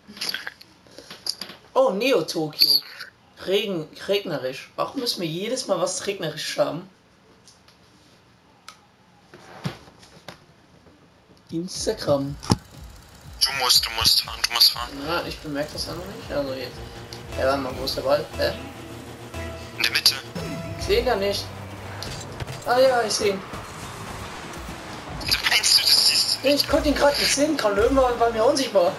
Oh, Neo Tokio. Regnerisch. Warum müssen wir jedes Mal was regnerisch haben? Instagram. Du musst fahren. Ja, ich bemerke das ja noch nicht. Also jetzt. Ja, warte mal, wo ist der Ball? In der Mitte. Ich sehe ihn ja nicht. Ah ja, ich sehe ihn. Du meinst, du das siehst? Ich konnte ihn gerade nicht sehen. Karl Löwen war mir unsichtbar.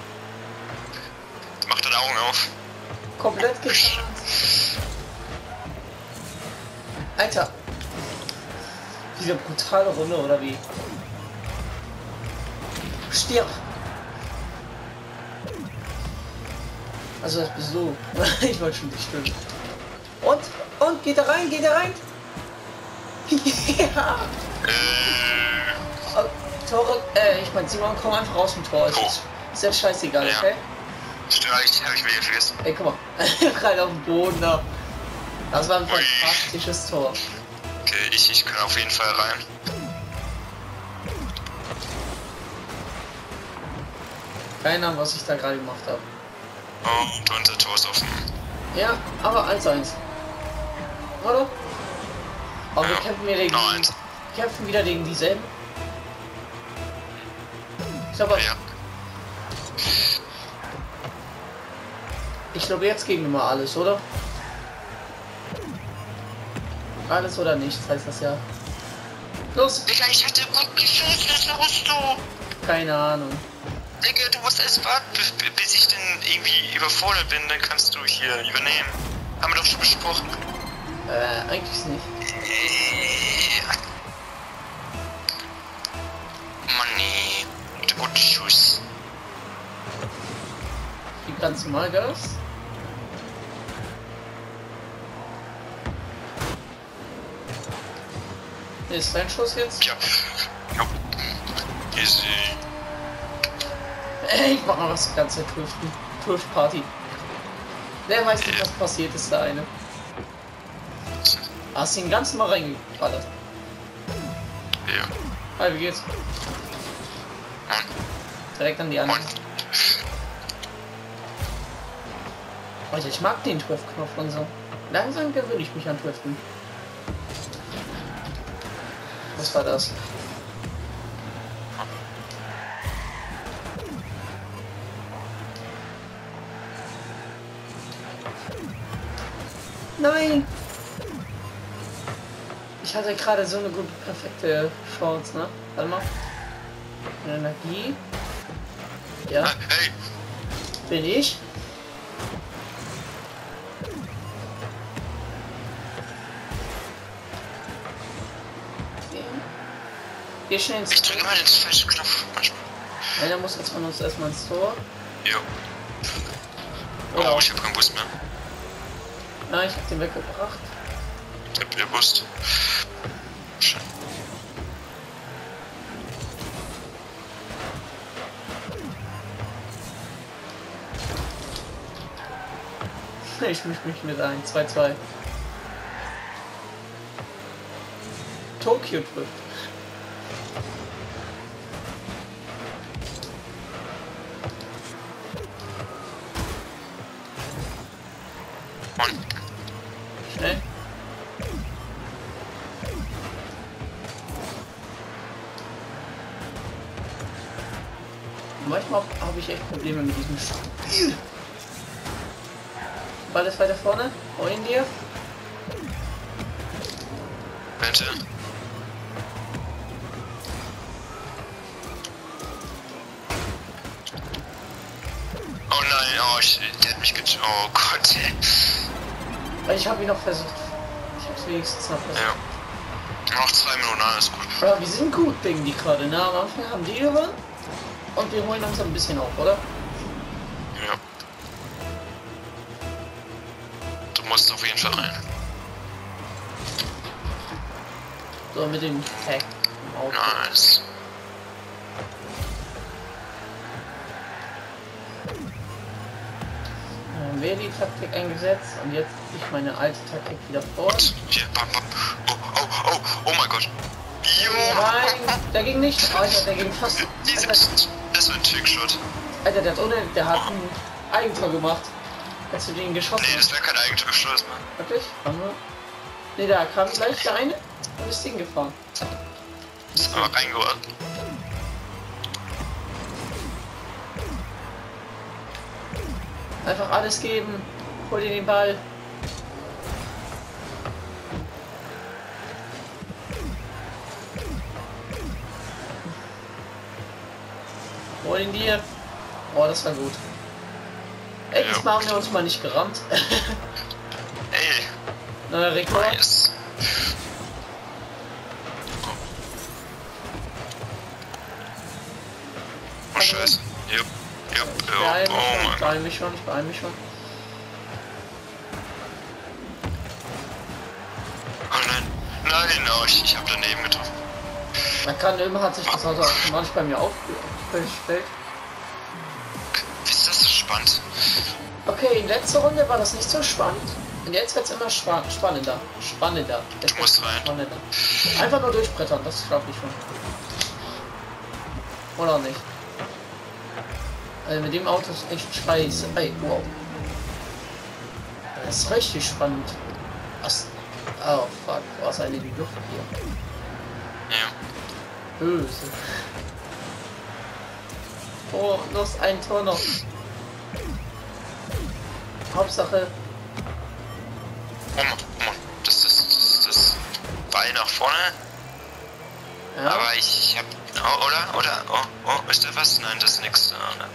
Mach deine Augen auf. Komplett getarnt. Alter. Diese brutale Runde, oder wie? Stirb! Also das bist du. Ich wollte schon nicht stimmen. Und geht er rein, ja! Oh, Tore, ich mein Simon, komm einfach raus vom Tor. Ist ja scheißegal, ja. Okay? Stimmt, hab ich wieder vergessen. Ey, guck mal. Rein auf den Boden da. Das war ein fantastisches Tor. Okay, ich kann auf jeden Fall rein. Keine Ahnung, was ich da gerade gemacht habe. Und unser Tor ist offen. Ja, aber 1-1. Oder? Aber wir kämpfen wieder gegen dieselben. Ich glaube, ja. Ich glaube jetzt gegen immer alles, oder? Alles oder nichts heißt das ja. Los! Digga, ich hatte gut geschossen, was machst du? Keine Ahnung. Digga, du musst erst warten, bis ich dann irgendwie überfordert bin, dann kannst du hier übernehmen. Haben wir doch schon besprochen. Eigentlich nicht. Mann, nee. Der gute Schuss. Wie ganz normal Gas? Ist dein Schuss jetzt? Ja. Ja. Easy. Ey, ich mach mal was ganze Twitch-Party. Wer weiß nicht, was passiert ist, der eine. Hast du ihn ganz mal reingeballert? Ja. Hi, wie geht's? Mann. Direkt an die anderen. Alter, ich mag den Twift-Knopf und so. Langsam gewöhne ich mich an Twiften. Was war das? Nein! Ich hatte gerade so eine gute, perfekte Chance, ne? Warte mal. Energie. Ja. Hey! Bin ich? Geh schnell ins Ich drücke immer den falschen Knopf manchmal. Einer muss jetzt von uns erstmal ins Tor. Jo. Oder Oh, ich hab keinen Bus mehr. Nein, ich hab den weggebracht. Der Bus. Schön. Ich misch mich mit ein. 2-2. Tokyo Drift. Schnell. Manchmal habe ich echt Probleme mit diesem Spiel. Ball ist weiter vorne. Hau ihn dir. Bitte. Oh nein, oh shit, der hat mich getroffen. Oh Gott. Ich habe ihn noch versucht. Ich habe es wenigstens noch versucht. Ja. Noch 2 Minuten, alles gut. Ja, wir sind gut gegen die gerade. Ne? Am Anfang haben die gewonnen. Und wir holen uns ein bisschen auf, oder? Ja. Du musst auf jeden Fall rein. So, mit dem Tag im Auto. Nice. Haben wir die Taktik eingesetzt und jetzt ziehe ich meine alte Taktik wieder fort. Hier, bam, bam. Oh mein Gott. Jo. Nein, der ging nicht. Alter, der ging fast. Das war ein Trickshot. Alter, der hat ein Eigentor gemacht. Als du den geschossen Nee, hast. das wäre kein Eigentor geschossen, Mann. Wirklich? Haben wir? Ne, da kam gleich der eine und ist hingefahren. Ist aber reingeholt. Einfach alles geben. Hol dir den Ball. Hol ihn dir. Oh, das war gut. Ey, Ja. diesmal haben wir uns mal nicht gerammt. Ey, Neuer Rekord. nice. Oh, scheiße. Jupp, jupp, jupp. Oh Ich mein beeil mich schon, ich beeil mich schon. Oh nein. Nein, oh, ich hab daneben getroffen. Man kann immer hat sich das Auto automatisch bei mir aufgestellt. Wie ist das so spannend? Okay, in letzter Runde war das nicht so spannend. Und jetzt wird es immer spannender. Spannender. Du musst rein. Spannender. Einfach nur durchbrettern, das glaube ich schon. Oder nicht? Also mit dem Auto ist echt scheiße. Ey, wow. Das ist richtig spannend. Was? Oh fuck, was eine die Luft hier. Ja. Böse. Oh, noch ein Tor noch. Hauptsache. Oh Mann, das Ball nach vorne. Ja. Aber ich hab. Oh, oder? Oh, ist da was? Nein, das ist nix da. Ne?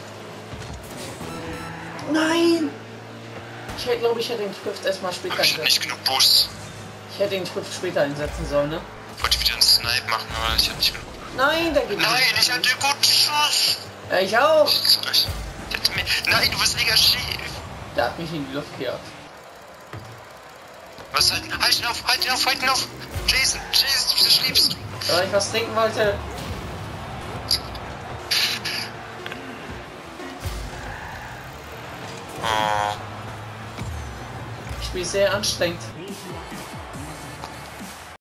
Nein! Ich hätte, glaube ich, hätte den Trift erstmal später Aber ich hatte nicht einsetzen. genug Boost. Ich hätte den Trift später einsetzen sollen, ne? Wollte wieder einen Snipe machen, aber ich hatte nicht genug. Nein, da geht Nein, nicht. ich hatte guten Schuss. Ja, ich auch. Nein, du bist mega schief. Der hat mich in die Luft gejagt. Was halt? Halt ihn auf, halt ihn auf, halt ihn auf. Jason, wieso schläfst du? Weil ich was trinken wollte. Oh. Ich bin sehr anstrengend.